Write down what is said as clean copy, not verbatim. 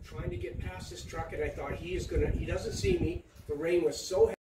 trying to get past this truck, and I thought he doesn't see me. The rain was so heavy.